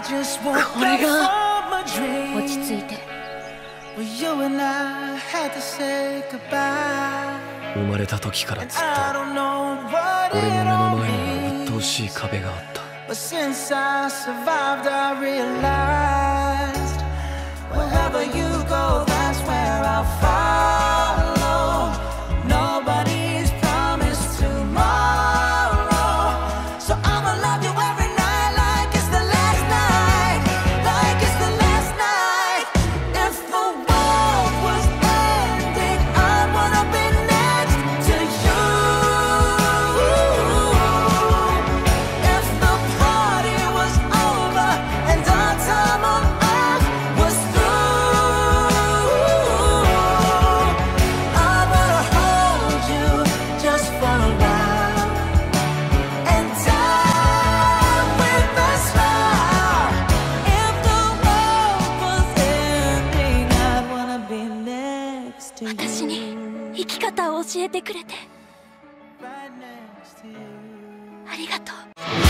これが落ち着いて。 生まれた時からずっと俺の目の前には鬱陶しい壁があった。But since I survived, I realized wherever you go, that's where I'll follow. Nobody's promised tomorrow, so I'ma love you every night like it's the last night, like it's the last night. If the world was ending, I wanna be next to you. If the party was over and our time on earth was through, I wanna hold you just for a while and die with a smile. If the world was ending, I wanna be next to you. 私に生き方を教えてくれて Right next to you. ありがとう。